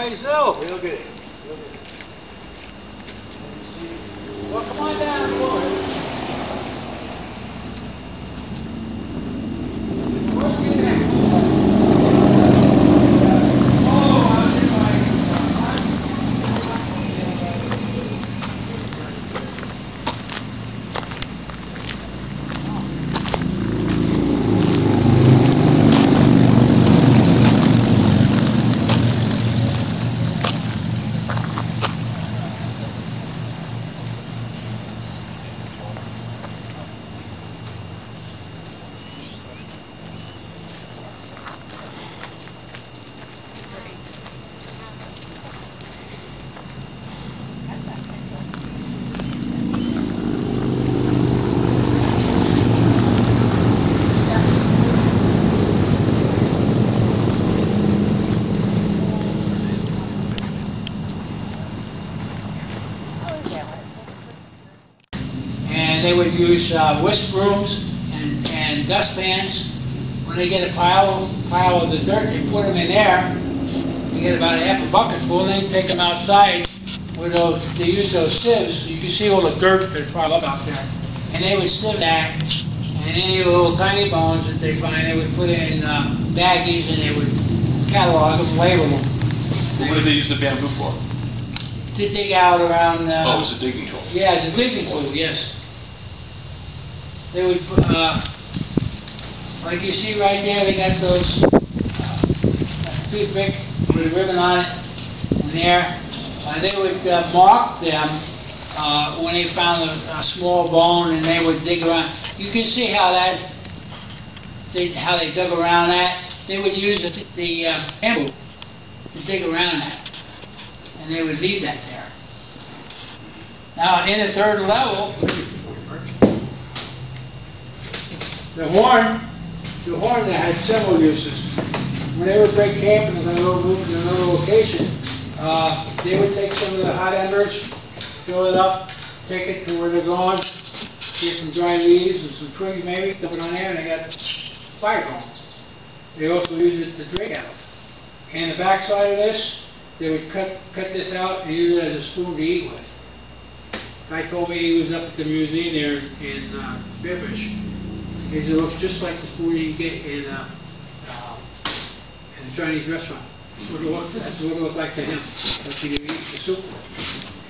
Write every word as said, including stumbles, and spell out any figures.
how yourself? Real good. Real good. Well, come on down, boy. And they would use uh, whisk brooms and, and dustpans. When they get a pile, pile of the dirt, they put them in there. You get about a half a bucket full, and then you take them outside with those, they use those sieves. You can see all the dirt that's piled up out there. And they would sieve that, and any of the little tiny bones that they find, they would put in uh, baggies, and they would catalog them, label them. What did they use the bamboo for? To dig out around... Uh, oh, it was a digging tool. Yeah, it's a digging tool, yes. They would, uh, like you see right there, they got those uh, toothpick with a ribbon on it in there. Uh, they would uh, mark them uh, when they found a, a small bone, and they would dig around. You can see how that, they, how they dug around that. They would use the, the uh, bamboo to dig around that, and they would leave that there. Now, in the third level, the horn, the horn that had several uses. When they would break camp and they would move to another location, uh, they would take some of the hot embers, fill it up, take it to where they're going, get some dry leaves and some twigs maybe, dump it on there, and they got fire going. They also use it to drink out. And the back side of this, they would cut cut this out and use it as a spoon to eat with. Guy told me he was up at the museum there in uh, Bearfish. He said it looks just like the spoon you get in uh, uh, in a Chinese restaurant. That's what it looked, that's what it looked like to him. That's what he eats the soup with.